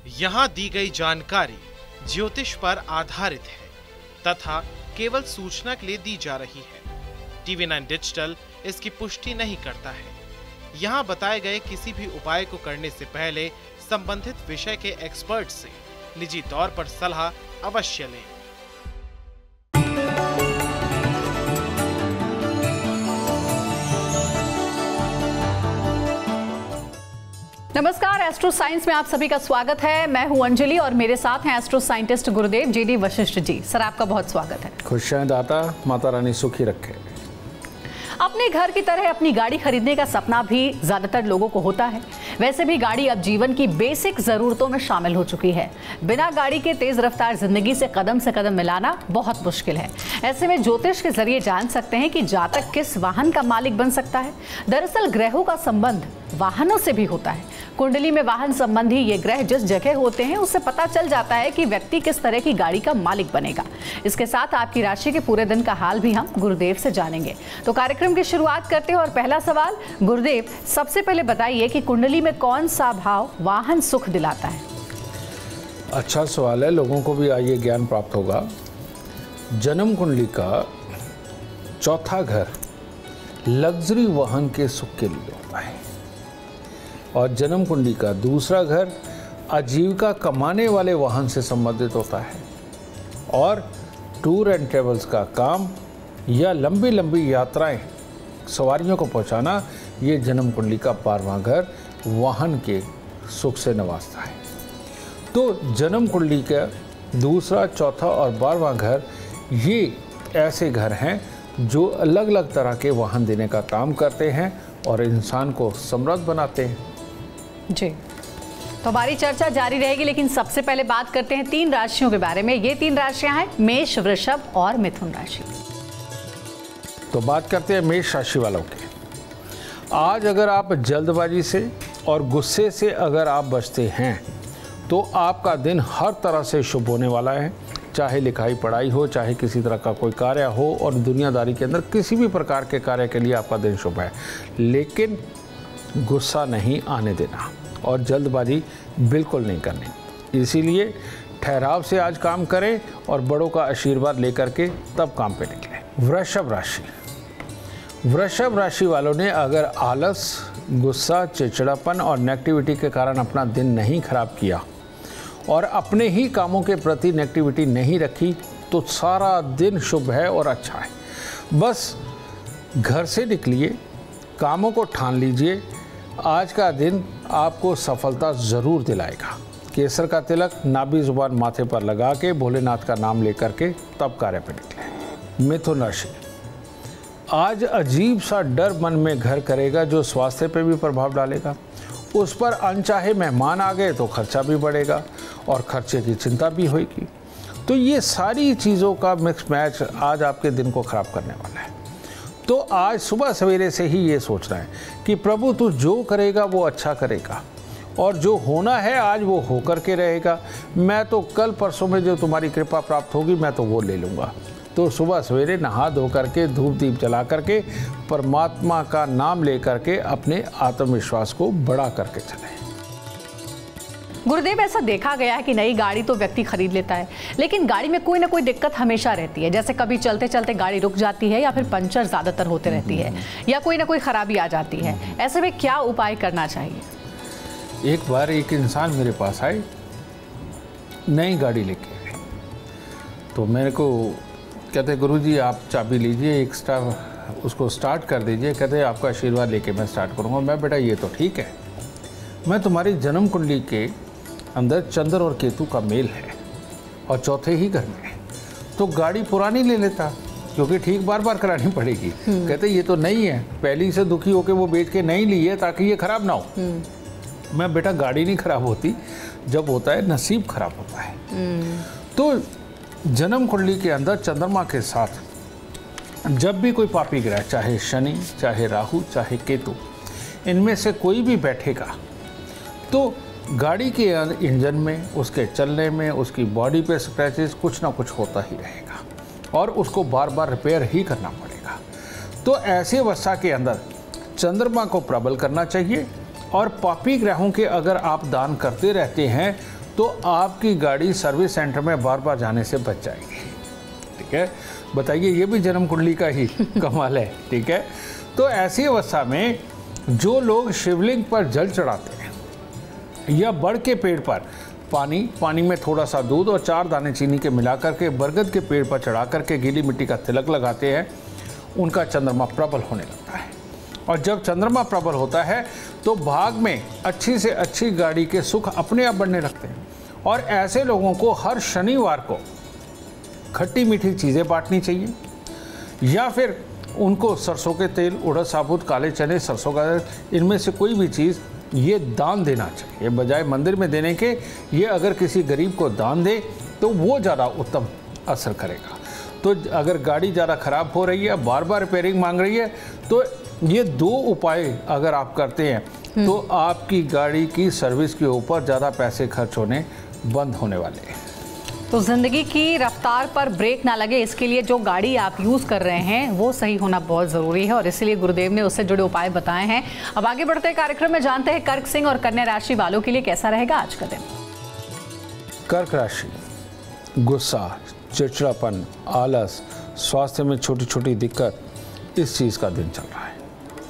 यहाँ दी गई जानकारी ज्योतिष पर आधारित है तथा केवल सूचना के लिए दी जा रही है। TV9 डिजिटल इसकी पुष्टि नहीं करता है। यहाँ बताए गए किसी भी उपाय को करने से पहले संबंधित विषय के एक्सपर्ट से निजी तौर पर सलाह अवश्य लें। नमस्कार, एस्ट्रो साइंस में आप सभी का स्वागत है। मैं हूं अंजलि और मेरे साथ हैं astro scientist Gurudev G D. Vashishtha ji. Sir, आपका बहुत स्वागत है। खुशियां दाता, माता रानी सुखी रखे। अपने घर की तरह अपनी गाड़ी खरीदने का सपना भी ज्यादातर लोगों को होता है। वैसे भी गाड़ी अब जीवन की बेसिक जरूरतों में शामिल हो चुकी है। बिना गाड़ी के तेज रफ्तार जिंदगी से कदम मिलाना बहुत मुश्किल है। ऐसे में ज्योतिष के जरिए जान सकते हैं कि जातक किस वाहन का मालिक बन सकता है। दरअसल ग्रहों का संबंध वाहनों से भी होता है। कुंडली में वाहन संबंधी ये ग्रह जिस जगह होते हैं उससे पता चल जाता है कि व्यक्ति किस तरह की गाड़ी का मालिक बनेगा। इसके साथ आपकी राशि के पूरे दिन का हाल भी हम गुरुदेव से जानेंगे। तो कार्यक्रम की शुरुआत करते हैं और पहला सवाल, गुरुदेव सबसे पहले बताइए कि कुंडली में कौन सा भाव वाहन सुख दिलाता है? अच्छा सवाल है, लोगों को भी आइए ज्ञान प्राप्त होगा। जन्म कुंडली का चौथा घर लग्जरी वाहन के सुख के लिए होता है और जन्म कुंडली का दूसरा घर आजीविका कमाने वाले वाहन से संबंधित होता है और टूर एंड ट्रेवल्स का काम या लंबी लंबी यात्राएं सवारियों को पहुंचाना, ये जन्म कुंडली का 12वां घर वाहन के सुख से नवाजता है। तो जन्म कुंडली का दूसरा, चौथा और 12वां घर ये ऐसे घर हैं जो अलग अलग तरह के वाहन देने का काम करते हैं और इंसान को समृद्ध बनाते हैं। जी, तो हमारी चर्चा जारी रहेगी, लेकिन सबसे पहले बात करते हैं 3 राशियों के बारे में। ये 3 राशियां हैं मेष, वृषभ और मिथुन राशि। तो बात करते हैं मेष राशि वालों की। आज अगर आप जल्दबाजी से और गुस्से से अगर आप बचते हैं तो आपका दिन हर तरह से शुभ होने वाला है। चाहे लिखाई पढ़ाई हो, चाहे किसी तरह का कोई कार्य हो और दुनियादारी के अंदर किसी भी प्रकार के कार्य के लिए आपका दिन शुभ है। लेकिन गुस्सा नहीं आने देना और जल्दबाजी बिल्कुल नहीं करनी। इसीलिए ठहराव से आज काम करें और बड़ों का आशीर्वाद लेकर के तब काम पे निकलें। वृषभ राशि, वृषभ राशि वालों ने अगर आलस, गुस्सा, चिड़चिड़ापन और नेगेटिविटी के कारण अपना दिन नहीं खराब किया और अपने ही कामों के प्रति नेगेटिविटी नहीं रखी तो सारा दिन शुभ है और अच्छा है। बस घर से निकलिए, कामों को ठान लीजिए। आज का दिन आपको सफलता ज़रूर दिलाएगा। केसर का तिलक नाभि जुबान माथे पर लगा के भोलेनाथ का नाम लेकर के तब कार्य पर निकलें। मिथुन राशि, आज अजीब सा डर मन में घर करेगा जो स्वास्थ्य पे भी प्रभाव डालेगा। उस पर अनचाहे मेहमान आ गए तो खर्चा भी बढ़ेगा और खर्चे की चिंता भी होगी। तो ये सारी चीज़ों का मिक्स मैच आज आपके दिन को ख़राब करने वाला है। तो आज सुबह सवेरे से ही ये सोचना है कि प्रभु तू जो करेगा वो अच्छा करेगा और जो होना है आज वो होकर के रहेगा। मैं तो कल परसों में जो तुम्हारी कृपा प्राप्त होगी मैं तो वो ले लूँगा। तो सुबह सवेरे नहा धो करके धूप दीप जला करके परमात्मा का नाम ले करके अपने आत्मविश्वास को बढ़ा करके चलें। गुरुदेव, ऐसा देखा गया है कि नई गाड़ी तो व्यक्ति खरीद लेता है, लेकिन गाड़ी में कोई ना कोई दिक्कत हमेशा रहती है। जैसे कभी चलते चलते गाड़ी रुक जाती है या फिर पंचर ज़्यादातर होते रहती है या कोई ना कोई खराबी आ जाती है। ऐसे में क्या उपाय करना चाहिए? एक बार एक इंसान मेरे पास आए नई गाड़ी लेके, तो मेरे को कहते गुरुजी आप चाबी लीजिए, एक्स्ट्रा उसको स्टार्ट कर दीजिए। कहते आपका आशीर्वाद लेके मैं स्टार्ट करूँगा। मैं बेटा ये तो ठीक है, मैं तुम्हारी जन्म कुंडली के अंदर चंद्र और केतु का मेल है और चौथे ही घर में है, तो गाड़ी पुरानी ले लेता क्योंकि ठीक बार बार करानी पड़ेगी। कहते ये तो नहीं है, पहली से दुखी होकर वो बेच के नहीं ली है ताकि ये खराब ना हो। मैं बेटा गाड़ी नहीं खराब होती, जब होता है नसीब खराब होता है। तो जन्म कुंडली के अंदर चंद्रमा के साथ जब भी कोई पापी ग्रह, चाहे शनि, चाहे राहु, चाहे केतु, इनमें से कोई भी बैठेगा तो गाड़ी के इंजन में, उसके चलने में, उसकी बॉडी पे स्क्रैचेस कुछ ना कुछ होता ही रहेगा और उसको बार बार रिपेयर ही करना पड़ेगा। तो ऐसे अवस्था के अंदर चंद्रमा को प्रबल करना चाहिए और पापी ग्रहों के अगर आप दान करते रहते हैं तो आपकी गाड़ी सर्विस सेंटर में बार बार जाने से बच जाएगी। ठीक है, बताइए, ये भी जन्म कुंडली का ही कमाल है। ठीक है, तो ऐसी अवस्था में जो लोग शिवलिंग पर जल चढ़ाते हैं या बड़ के पेड़ पर पानी में थोड़ा सा दूध और 4 दाने चीनी के मिला करके बरगद के पेड़ पर चढ़ा करके गीली मिट्टी का तिलक लगाते हैं, उनका चंद्रमा प्रबल होने लगता है। और जब चंद्रमा प्रबल होता है तो भाग में अच्छी से अच्छी गाड़ी के सुख अपने आप बढ़ने लगते हैं। और ऐसे लोगों को हर शनिवार को खट्टी मीठी चीज़ें बांटनी चाहिए, या फिर उनको सरसों के तेल, उड़द साबुत, काले चने, सरसों का तेल, इनमें से कोई भी चीज़ ये दान देना चाहिए बजाय मंदिर में देने के। ये अगर किसी गरीब को दान दे तो वो ज़्यादा उत्तम असर करेगा। तो अगर गाड़ी ज़्यादा ख़राब हो रही है, बार बार रिपेयरिंग मांग रही है, तो ये 2 उपाय अगर आप करते हैं तो आपकी गाड़ी की सर्विस के ऊपर ज़्यादा पैसे खर्च होने बंद होने वाले हैं। तो जिंदगी की रफ्तार पर ब्रेक ना लगे, इसके लिए जो गाड़ी आप यूज़ कर रहे हैं वो सही होना बहुत ज़रूरी है, और इसलिए गुरुदेव ने उससे जुड़े उपाय बताए हैं। अब आगे बढ़ते कार्यक्रम में जानते हैं कर्क सिंह और कन्या राशि वालों के लिए कैसा रहेगा आज का दिन। कर्क राशि, गुस्सा, चिड़चिड़ापन, आलस, स्वास्थ्य में छोटी छोटी दिक्कत, इस चीज़ का दिन चल रहा है।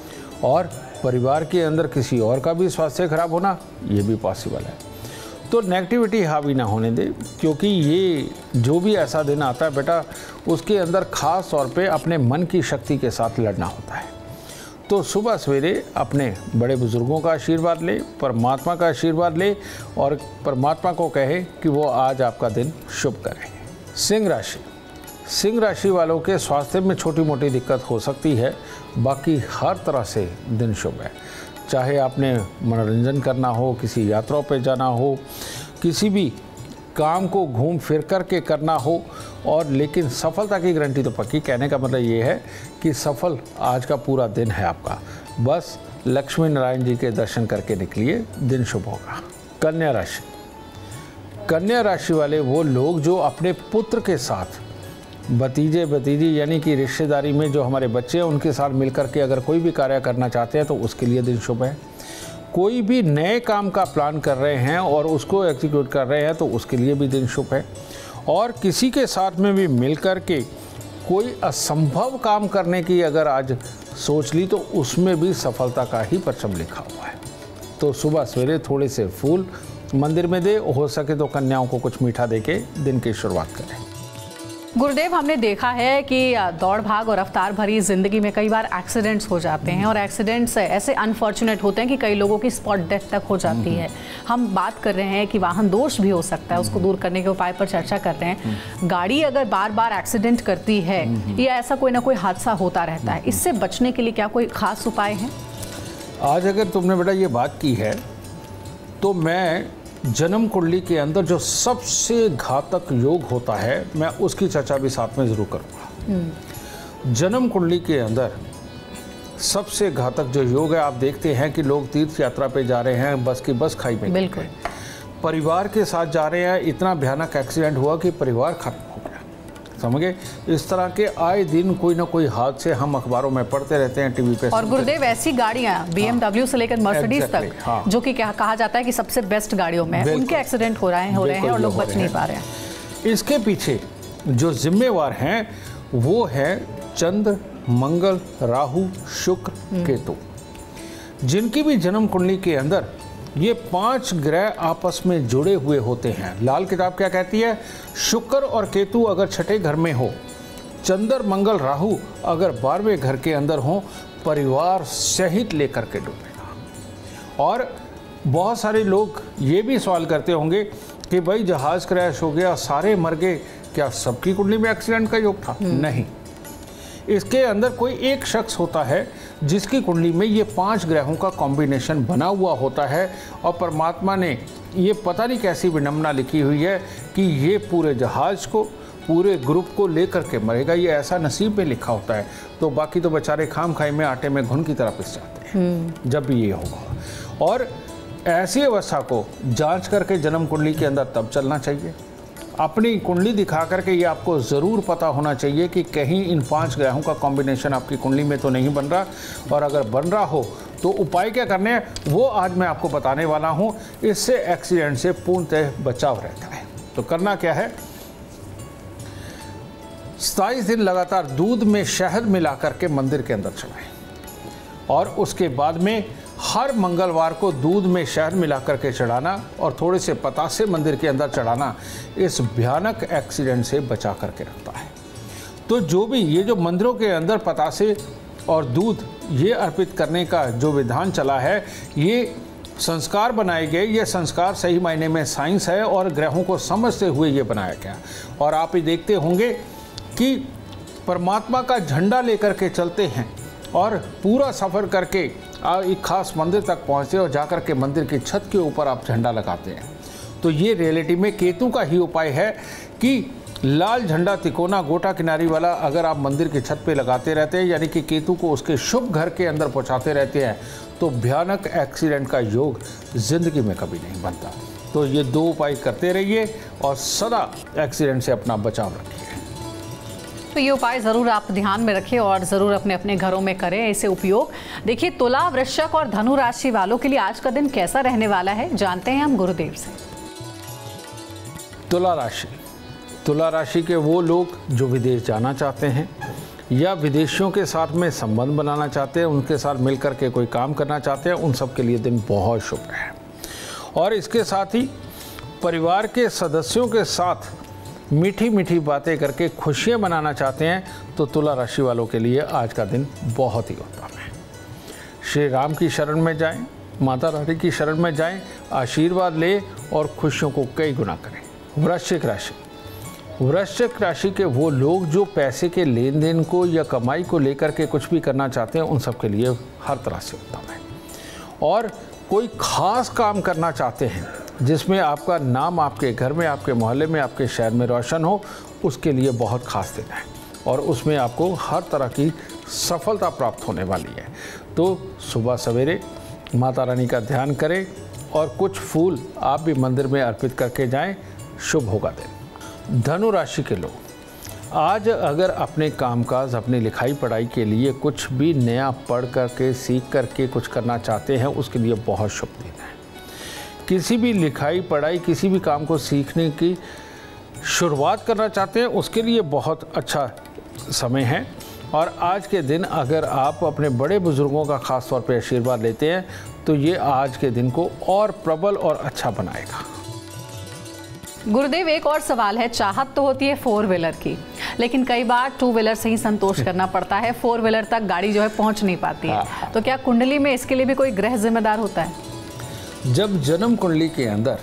और परिवार के अंदर किसी और का भी स्वास्थ्य खराब होना, ये भी पॉसिबल है। तो नेगेटिविटी हावी ना होने दे, क्योंकि ये जो भी ऐसा दिन आता है बेटा, उसके अंदर ख़ास तौर पे अपने मन की शक्ति के साथ लड़ना होता है। तो सुबह सवेरे अपने बड़े बुजुर्गों का आशीर्वाद ले, परमात्मा का आशीर्वाद ले, और परमात्मा को कहे कि वो आज आपका दिन शुभ करे। सिंह राशि, सिंह राशि वालों के स्वास्थ्य में छोटी मोटी दिक्कत हो सकती है, बाकी हर तरह से दिन शुभ है। चाहे आपने मनोरंजन करना हो, किसी यात्रा पे जाना हो, किसी भी काम को घूम फिर कर के करना हो, और लेकिन सफलता की गारंटी तो पक्की। कहने का मतलब ये है कि सफल आज का पूरा दिन है आपका। बस लक्ष्मी नारायण जी के दर्शन करके निकलिए, दिन शुभ होगा। कन्या राशि, कन्या राशि वाले वो लोग जो अपने पुत्र के साथ, भतीजे भतीजी यानी कि रिश्तेदारी में जो हमारे बच्चे हैं, उनके साथ मिलकर के अगर कोई भी कार्य करना चाहते हैं तो उसके लिए दिन शुभ है। कोई भी नए काम का प्लान कर रहे हैं और उसको एग्जीक्यूट कर रहे हैं तो उसके लिए भी दिन शुभ है। और किसी के साथ में भी मिलकर के कोई असंभव काम करने की अगर आज सोच ली तो उसमें भी सफलता का ही परचम लिखा हुआ है। तो सुबह सवेरे थोड़े से फूल मंदिर में दे, हो सके तो कन्याओं को कुछ मीठा देके दिन की शुरुआत करें। गुरुदेव, हमने देखा है कि दौड़ भाग और रफ्तार भरी जिंदगी में कई बार एक्सीडेंट्स हो जाते हैं, और एक्सीडेंट्स ऐसे अनफॉर्चुनेट होते हैं कि कई लोगों की स्पॉट डेथ तक हो जाती है। हम बात कर रहे हैं कि वाहन दोष भी हो सकता है, उसको दूर करने के उपाय पर चर्चा करते हैं। गाड़ी अगर बार बार एक्सीडेंट करती है या ऐसा कोई ना कोई हादसा होता रहता है, इससे बचने के लिए क्या कोई खास उपाय है? आज अगर तुमने बेटा ये बात की है तो मैं जन्म कुंडली के अंदर जो सबसे घातक योग होता है, मैं उसकी चर्चा भी साथ में ज़रूर करूँगा। जन्म कुंडली के अंदर सबसे घातक जो योग है, आप देखते हैं कि लोग तीर्थ यात्रा पे जा रहे हैं, बस की बस खाई में, बिल्कुल परिवार के साथ जा रहे हैं, इतना भयानक एक्सीडेंट हुआ कि परिवार खत्म हो गया। समझ गए? इस तरह के आए दिन कोई ना कोई हादसे हम अखबारों में पढ़ते रहते हैं, टीवी पे। और गुरुदेव, ऐसी गाड़ियां BMW से लेकर मर्सिडीज तक, जो कि कहा जाता है कि सबसे बेस्ट गाड़ियों में, उनके एक्सीडेंट हो रहे हैं और लोग बच नहीं पा रहे हैं। इसके पीछे जो जिम्मेवार हैं वो है चंद्र, मंगल, राहु, शुक्र, केतु। जिनकी भी जन्म कुंडली के अंदर ये 5 ग्रह आपस में जुड़े हुए होते हैं। लाल किताब क्या कहती है? शुक्र और केतु अगर छठे घर में हो, चंद्र, मंगल, राहु अगर 12वें घर के अंदर हो, परिवार सहित लेकर के डूबेगा। और बहुत सारे लोग ये भी सवाल करते होंगे कि भाई जहाज क्रैश हो गया, सारे मर गए, क्या सबकी कुंडली में एक्सीडेंट का योग था? नहीं, इसके अंदर कोई एक शख्स होता है जिसकी कुंडली में ये 5 ग्रहों का कॉम्बिनेशन बना हुआ होता है, और परमात्मा ने ये पता नहीं कैसी विडंबना लिखी हुई है कि ये पूरे जहाज को, पूरे ग्रुप को लेकर के मरेगा। ये ऐसा नसीब में लिखा होता है। तो बाकी तो बेचारे खाम खाई में आटे में घुन की तरह पिस जाते हैं जब भी ये होगा। और ऐसी अवस्था को जांच करके जन्म कुंडली के अंदर तब चलना चाहिए। अपनी कुंडली दिखा करके ये आपको ज़रूर पता होना चाहिए कि कहीं इन 5 ग्रहों का कॉम्बिनेशन आपकी कुंडली में तो नहीं बन रहा, और अगर बन रहा हो तो उपाय क्या करने हैं वो आज मैं आपको बताने वाला हूँ। इससे एक्सीडेंट से पूर्णतः बचाव रहता है। तो करना क्या है, 27 दिन लगातार दूध में शहद मिला करके मंदिर के अंदर चढ़ाएं और उसके बाद में हर मंगलवार को दूध में शहद मिला करके चढ़ाना और थोड़े से पतासे मंदिर के अंदर चढ़ाना इस भयानक एक्सीडेंट से बचा करके रखता है। तो जो भी ये जो मंदिरों के अंदर पतासे और दूध ये अर्पित करने का जो विधान चला है, ये संस्कार बनाए गए, ये संस्कार सही मायने में साइंस है और ग्रहों को समझते हुए ये बनाया गया। और आप ये देखते होंगे कि परमात्मा का झंडा लेकर के चलते हैं और पूरा सफ़र करके एक खास मंदिर तक पहुँचते हैं और जाकर के मंदिर की छत के ऊपर आप झंडा लगाते हैं। तो ये रियलिटी में केतु का ही उपाय है कि लाल झंडा तिकोना गोटा किनारी वाला अगर आप मंदिर की छत पे लगाते रहते हैं, यानी कि केतु को उसके शुभ घर के अंदर पहुंचाते रहते हैं, तो भयानक एक्सीडेंट का योग जिंदगी में कभी नहीं बनता। तो ये 2 उपाय करते रहिए और सदा एक्सीडेंट से अपना बचाव रखिए। तो ये उपाय ज़रूर आप ध्यान में रखें और ज़रूर अपने अपने घरों में करें इसे उपयोग। देखिए, तुला, वृश्चिक और धनु राशि वालों के लिए आज का दिन कैसा रहने वाला है, जानते हैं हम गुरुदेव से। तुला राशि के वो लोग जो विदेश जाना चाहते हैं या विदेशियों के साथ में संबंध बनाना चाहते हैं, उनके साथ मिलकर के कोई काम करना चाहते हैं, उन सब के लिए दिन बहुत शुभ है। और इसके साथ ही परिवार के सदस्यों के साथ मीठी मीठी बातें करके खुशियां मनाना चाहते हैं, तो तुला राशि वालों के लिए आज का दिन बहुत ही उत्तम है। श्री राम की शरण में जाएं, माता रानी की शरण में जाएं, आशीर्वाद लें और खुशियों को कई गुना करें। वृश्चिक राशि के वो लोग जो पैसे के लेन देन को या कमाई को लेकर के कुछ भी करना चाहते हैं, उन सब के लिए हर तरह से उत्तम है। और कोई खास काम करना चाहते हैं जिसमें आपका नाम आपके घर में, आपके मोहल्ले में, आपके शहर में रोशन हो, उसके लिए बहुत खास दिन है और उसमें आपको हर तरह की सफलता प्राप्त होने वाली है। तो सुबह सवेरे माता रानी का ध्यान करें और कुछ फूल आप भी मंदिर में अर्पित करके जाएं, शुभ होगा दिन। धनु राशि के लोग आज अगर अपने कामकाज, अपनी लिखाई पढ़ाई के लिए कुछ भी नया पढ़ करके, सीख करके कुछ करना चाहते हैं, उसके लिए बहुत शुभ दिन है। किसी भी लिखाई पढ़ाई, किसी भी काम को सीखने की शुरुआत करना चाहते हैं, उसके लिए बहुत अच्छा समय है। और आज के दिन अगर आप अपने बड़े बुजुर्गों का ख़ास तौर पे आशीर्वाद लेते हैं, तो ये आज के दिन को और प्रबल और अच्छा बनाएगा। गुरुदेव, एक और सवाल है। चाहत तो होती है 4 व्हीलर की, लेकिन कई बार 2 व्हीलर से ही संतोष करना पड़ता है, 4 व्हीलर तक गाड़ी जो है पहुंच नहीं पाती है। तो क्या कुंडली में इसके लिए भी कोई ग्रह जिम्मेदार होता है? जब जन्म कुंडली के अंदर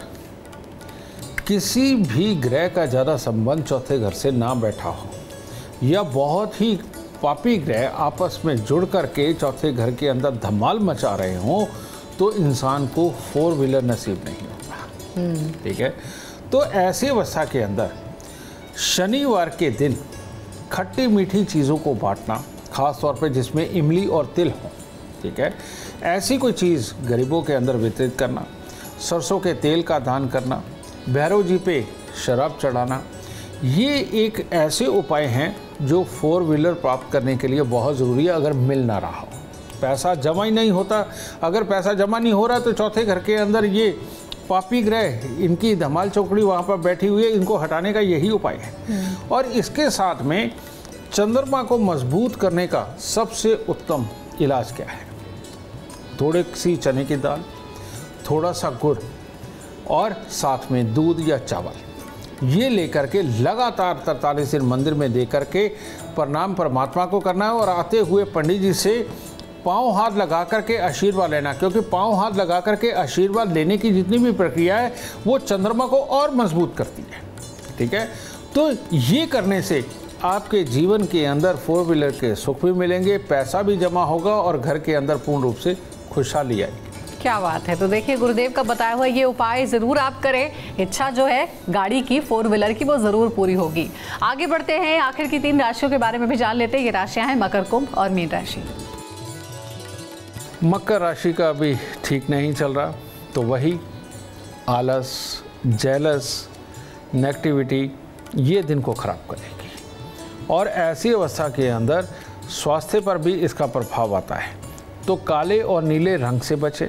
किसी भी ग्रह का ज़्यादा संबंध चौथे घर से ना बैठा हो या बहुत ही पापी ग्रह आपस में जुड़ करके चौथे घर के अंदर धमाल मचा रहे हों, तो इंसान को 4 व्हीलर नसीब नहीं होता। ठीक है, तो ऐसी अवस्था के अंदर शनिवार के दिन खट्टी मीठी चीज़ों को बांटना, खास तौर पे जिसमें इमली और तिल हो, ठीक है, ऐसी कोई चीज़ गरीबों के अंदर वितरित करना, सरसों के तेल का दान करना, भैरव जी पे शराब चढ़ाना, ये एक ऐसे उपाय हैं जो 4 व्हीलर प्राप्त करने के लिए बहुत ज़रूरी है। अगर मिल ना रहा हो, पैसा जमा ही नहीं होता, अगर पैसा जमा नहीं हो रहा तो चौथे घर के अंदर ये पापी ग्रह, इनकी धमाल चौकड़ी वहाँ पर बैठी हुई है, इनको हटाने का यही उपाय है। और इसके साथ में चंद्रमा को मजबूत करने का सबसे उत्तम इलाज क्या है? थोड़ी सी चने की दाल, थोड़ा सा गुड़ और साथ में दूध या चावल, ये लेकर के लगातार 43 दिन मंदिर में दे करके प्रणाम परमात्मा को करना है और आते हुए पंडित जी से पाँव हाथ लगा करके आशीर्वाद लेना, क्योंकि पाँव हाथ लगा करके आशीर्वाद लेने की जितनी भी प्रक्रिया है वो चंद्रमा को और मजबूत करती है। ठीक है, तो ये करने से आपके जीवन के अंदर 4 व्हीलर के सुख भी मिलेंगे, पैसा भी जमा होगा और घर के अंदर पूर्ण रूप से खुशहाली आएगी। क्या बात है। तो देखिए, गुरुदेव का बताया हुआ ये उपाय जरूर आप करें, इच्छा जो है गाड़ी की 4 व्हीलर की वो जरूर पूरी होगी। आगे बढ़ते हैं, आखिर की 3 राशियों के बारे में भी जान लेते हैं। ये राशियां हैं मकर, कुंभ और मीन राशि। मकर राशि का अभी ठीक नहीं चल रहा, तो वही आलस, जेलस, नेगेटिविटी ये दिन को खराब करेगी और ऐसी अवस्था के अंदर स्वास्थ्य पर भी इसका प्रभाव आता है। तो काले और नीले रंग से बचें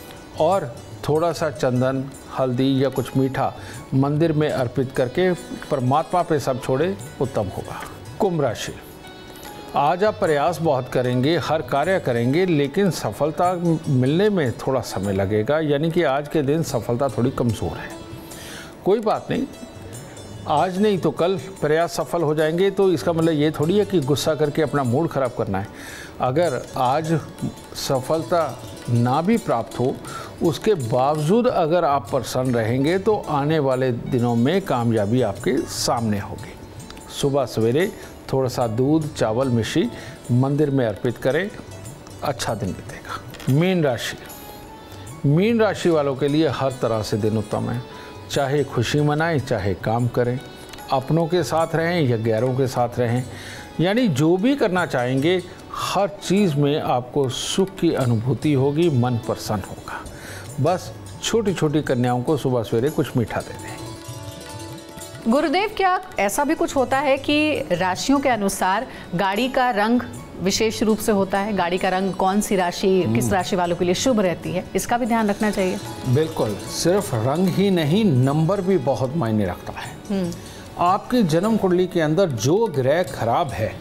और थोड़ा सा चंदन, हल्दी या कुछ मीठा मंदिर में अर्पित करके परमात्मा पे सब छोड़े, उत्तम होगा। कुंभ राशि, आज आप प्रयास बहुत करेंगे, हर कार्य करेंगे, लेकिन सफलता मिलने में थोड़ा समय लगेगा, यानी कि आज के दिन सफलता थोड़ी कमज़ोर है। कोई बात नहीं, आज नहीं तो कल प्रयास सफल हो जाएंगे, तो इसका मतलब ये थोड़ी है कि गुस्सा करके अपना मूड ख़राब करना है। अगर आज सफलता ना भी प्राप्त हो, उसके बावजूद अगर आप प्रसन्न रहेंगे तो आने वाले दिनों में कामयाबी आपके सामने होगी। सुबह सवेरे थोड़ा सा दूध, चावल, मिश्री मंदिर में अर्पित करें, अच्छा दिन बीतेगा। मीन राशि, मीन राशि वालों के लिए हर तरह से दिन उत्तम है। चाहे खुशी मनाएं, चाहे काम करें, अपनों के साथ रहें या गैरों के साथ रहें, यानी जो भी करना चाहेंगे हर चीज़ में आपको सुख की अनुभूति होगी, मन प्रसन्न होगा। बस छोटी छोटी कन्याओं को सुबह सवेरे कुछ मीठा दे दें। गुरुदेव, क्या ऐसा भी कुछ होता है कि राशियों के अनुसार गाड़ी का रंग विशेष रूप से होता है? गाड़ी का रंग कौन सी राशि, किस राशि वालों के लिए शुभ रहती है, इसका भी ध्यान रखना चाहिए? बिल्कुल, सिर्फ रंग ही नहीं, नंबर भी बहुत मायने रखता है। आपकी जन्म कुंडली के अंदर जो ग्रह खराब है,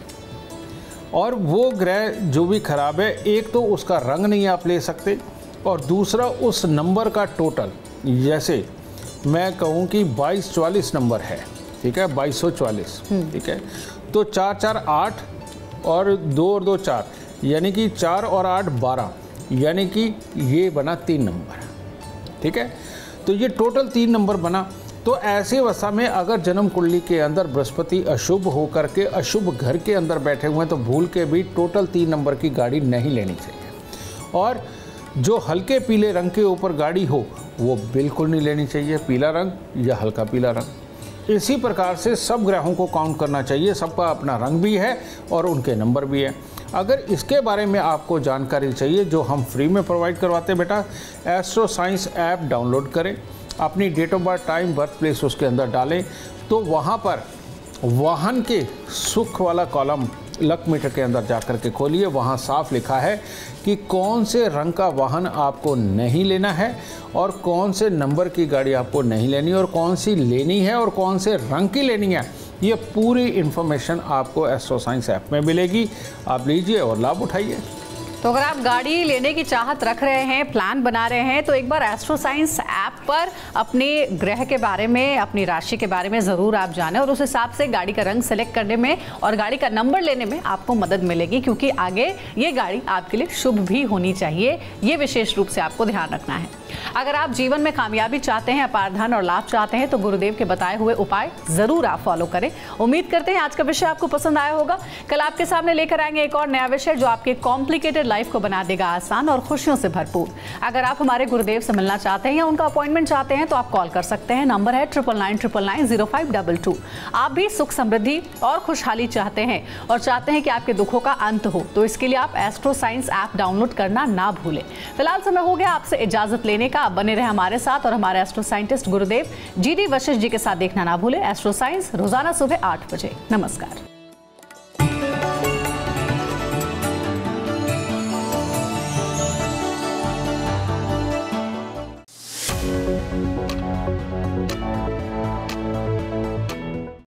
और वो ग्रह जो भी खराब है, एक तो उसका रंग नहीं आप ले सकते, और दूसरा उस नंबर का टोटल। जैसे मैं कहूँ कि 2244 नंबर है, ठीक है, 2244, ठीक है, तो 4 4 8 और 2 और 2 4, यानी कि 4 और 8 12, यानी कि ये बना 3 नंबर, ठीक है। तो ये टोटल 3 नंबर बना। तो ऐसी अवस्था में अगर जन्म कुंडली के अंदर बृहस्पति अशुभ होकर के अशुभ घर के अंदर बैठे हुए हैं, तो भूल के भी टोटल 3 नंबर की गाड़ी नहीं लेनी चाहिए। और जो हल्के पीले रंग के ऊपर गाड़ी हो वो बिल्कुल नहीं लेनी चाहिए, पीला रंग या हल्का पीला रंग। इसी प्रकार से सब ग्रहों को काउंट करना चाहिए, सबका अपना रंग भी है और उनके नंबर भी है। अगर इसके बारे में आपको जानकारी चाहिए, जो हम फ्री में प्रोवाइड करवाते हैं बेटा, एस्ट्रो साइंस ऐप डाउनलोड करें, अपनी date of birth, time, birth place उसके अंदर डालें, तो वहाँ पर वाहन के सुख वाला कॉलम लक मीटर के अंदर जाकर के खोलिए, वहाँ साफ लिखा है कि कौन से रंग का वाहन आपको नहीं लेना है और कौन से नंबर की गाड़ी आपको नहीं लेनी और कौन सी लेनी है और कौन से रंग की लेनी है। ये पूरी इन्फॉर्मेशन आपको एस्ट्रो साइंस ऐप में मिलेगी, आप लीजिए और लाभ उठाइए। तो अगर आप गाड़ी लेने की चाहत रख रहे हैं, प्लान बना रहे हैं, तो एक बार एस्ट्रो साइंस ऐप पर अपने ग्रह के बारे में, अपनी राशि के बारे में ज़रूर आप जानें और उस हिसाब से गाड़ी का रंग सेलेक्ट करने में और गाड़ी का नंबर लेने में आपको मदद मिलेगी, क्योंकि आगे ये गाड़ी आपके लिए शुभ भी होनी चाहिए। ये विशेष रूप से आपको ध्यान रखना है। अगर आप जीवन में कामयाबी चाहते हैं, अपार धन और लाभ चाहते हैं, तो गुरुदेव के बताए हुए उपाय ज़रूर आप फॉलो करें। उम्मीद करते हैं आज का विषय आपको पसंद आया होगा। कल आपके सामने लेकर आएंगे एक और नया विषय जो आपके कॉम्प्लिकेटेड लाइफ को बना देगा आसान और खुशियों से भरपूर। अगर आप हमारे गुरुदेव से मिलना चाहते हैं या उनका अपॉइंटमेंट चाहते हैं तो आप कॉल कर सकते हैं। नंबर है 9999990522। आप भी सुख, समृद्धि और खुशहाली चाहते हैं और चाहते हैं कि आपके दुखों का अंत हो, तो इसके लिए आप एस्ट्रो साइंस ऐप डाउनलोड करना ना भूलें। फिलहाल समय हो गया आपसे इजाजत लेने का। आप बने रहे हमारे साथ और हमारे astro scientist Gurudev GD Vashishtha ji के साथ देखना ना भूलें एस्ट्रो साइंस रोजाना सुबह 8 बजे। नमस्कार।